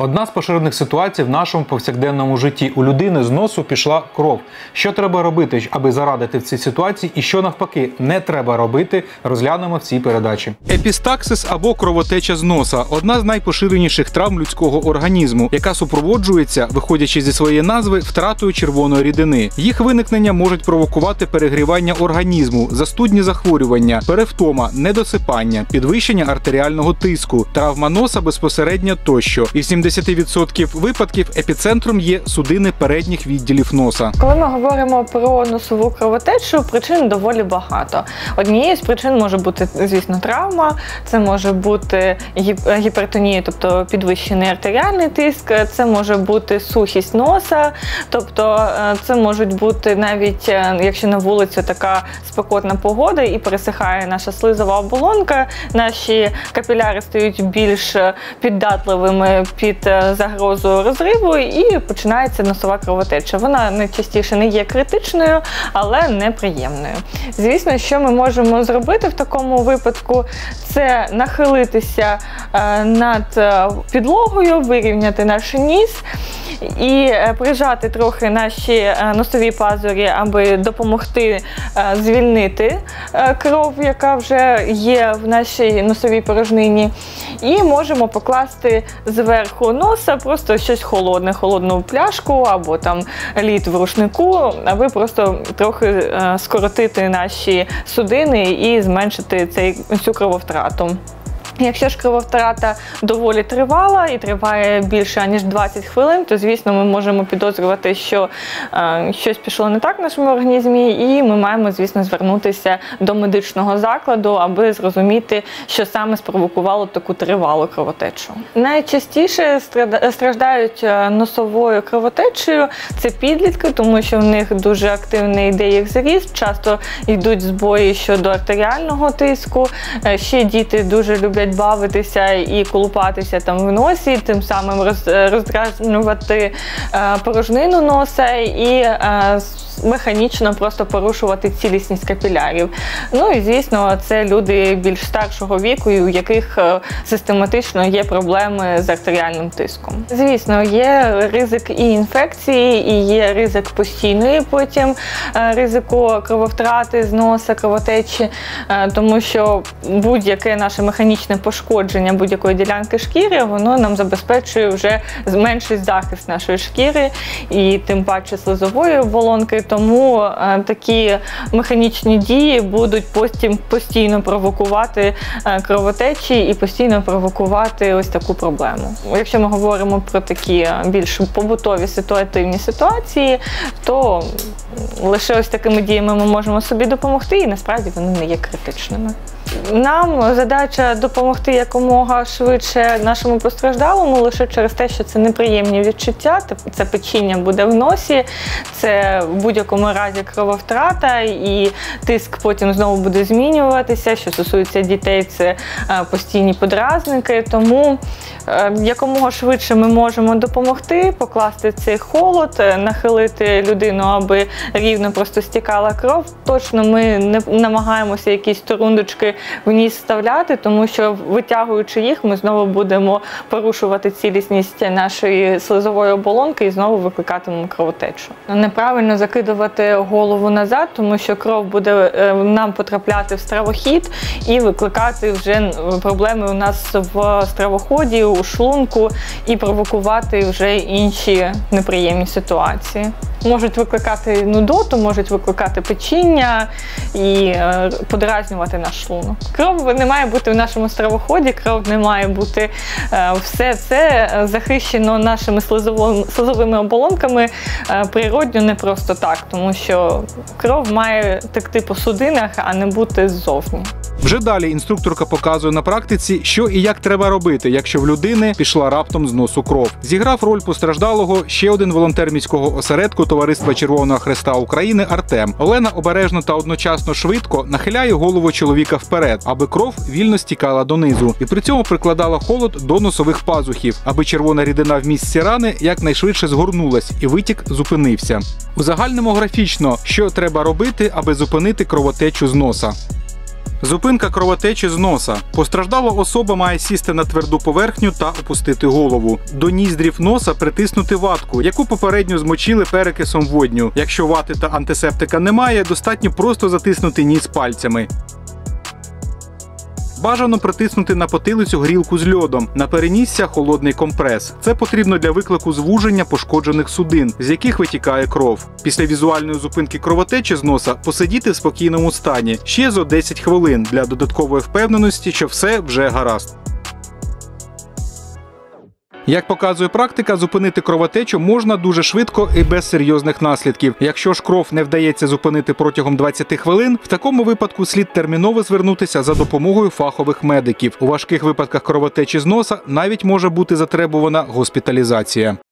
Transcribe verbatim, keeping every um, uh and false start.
Одна з поширених ситуацій в нашому повсякденному житті. У людини з носу пішла кров. Що треба робити, аби зарадити в цій ситуації, і що навпаки не треба робити, розглянемо в цій передачі. Епістаксис або кровотеча з носа – одна з найпоширеніших травм людського організму, яка супроводжується, виходячи зі своєї назви, втратою червоної рідини. Їх виникнення можуть провокувати перегрівання організму, застудні захворювання, перевтома, недосипання, підвищення артеріального тиску, травма носа безпосередньо тощо. І в сімдесяти відсотках випадків епіцентром є судини передніх відділів носа. Коли ми говоримо про носову кровотечу, причин доволі багато. Однією з причин може бути, звісно, травма, це може бути гіпертонія, тобто підвищений артеріальний тиск, це може бути сухість носа, тобто це можуть бути навіть, якщо на вулиці така спекотна погода і пересихає наша слизова оболонка, наші капіляри стають більш піддатливими під загрозу розриву і починається носова кровотеча. Вона найчастіше не є критичною, але неприємною. Звісно, що ми можемо зробити в такому випадку, це нахилитися над підлогою, вирівняти наш ніс і прижати трохи наші носові пазурі, аби допомогти звільнити кров, яка вже є в нашій носовій порожнині. І можемо покласти зверху носа просто щось холодне, холодну пляшку або там лід в рушнику, аби просто трохи скоротити наші судини і зменшити цей, цю крововтрату. Якщо ж крововтрата доволі тривала і триває більше ніж двадцять хвилин, то, звісно, ми можемо підозрювати, що е, щось пішло не так в нашому організмі, і ми маємо, звісно, звернутися до медичного закладу, аби зрозуміти, що саме спровокувало таку тривалу кровотечу. Найчастіше страждають носовою кровотечею це підлітки, тому що в них дуже активний йде їх зріст, часто йдуть збої щодо артеріального тиску, ще діти дуже люблять бавитися і колупатися там в носі, тим самим роз, роздразнювати е, порожнину носа і е, механічно просто порушувати цілісність капілярів. Ну і, звісно, це люди більш старшого віку, у яких систематично є проблеми з артеріальним тиском. Звісно, є ризик і інфекції, і є ризик постійної потім ризику крововтрати з носа, кровотечі, тому що будь-яке наше механічне пошкодження будь-якої ділянки шкіри, воно нам забезпечує вже зменшить захист нашої шкіри і тим паче слизової оболонки. Тому е, такі механічні дії будуть потім постійно провокувати е, кровотечі і постійно провокувати ось таку проблему. Якщо ми говоримо про такі більш побутові ситуативні ситуації, то лише ось такими діями ми можемо собі допомогти, і насправді вони не є критичними. Нам задача допомогти якомога швидше нашому постраждалому лише через те, що це неприємні відчуття, це печіння буде в носі, це в будь-якому разі крововтрата і тиск потім знову буде змінюватися. Що стосується дітей, це постійні подразники, тому якомога швидше ми можемо допомогти, покласти цей холод, нахилити людину, аби рівно просто стікала кров. Точно ми не намагаємося якісь торундочки в ніс вставляти, тому що, витягуючи їх, ми знову будемо порушувати цілісність нашої слизової оболонки і знову викликатимемо кровотечу. Неправильно закидувати голову назад, тому що кров буде нам потрапляти в стравохід і викликати вже проблеми у нас в стравоході, у шлунку і провокувати вже інші неприємні ситуації. Можуть викликати нудоту, можуть викликати печіння і подразнювати наш шлунок. Кров не має бути в нашому стравоході, кров не має бути, все це захищено нашими слизовими оболонками природньо, не просто так, тому що кров має текти по судинах, а не бути ззовні. Вже далі інструкторка показує на практиці, що і як треба робити, якщо в людини пішла раптом з носу кров. Зіграв роль постраждалого ще один волонтер міського осередку Товариства Червоного Хреста України Артем. Олена обережно та одночасно швидко нахиляє голову чоловіка вперед, аби кров вільно стікала донизу, і при цьому прикладала холод до носових пазухів, аби червона рідина в місці рани якнайшвидше згорнулась і витік зупинився. Узагальнимо графічно, що треба робити, аби зупинити кровотечу з носа. Зупинка кровотечі з носа. Постраждала особа має сісти на тверду поверхню та опустити голову. До ніздрів носа притиснути ватку, яку попередньо змочили перекисом водню. Якщо вати та антисептика немає, достатньо просто затиснути ніс пальцями. Бажано притиснути на потилицю грілку з льодом, на перенісся холодний компрес. Це потрібно для виклику звуження пошкоджених судин, з яких витікає кров. Після візуальної зупинки кровотечі з носа посидіти в спокійному стані ще зо десять хвилин для додаткової впевненості, що все вже гаразд. Як показує практика, зупинити кровотечу можна дуже швидко і без серйозних наслідків. Якщо ж кров не вдається зупинити протягом двадцяти хвилин, в такому випадку слід терміново звернутися за допомогою фахових медиків. У важких випадках кровотечі з носа навіть може бути затребувана госпіталізація.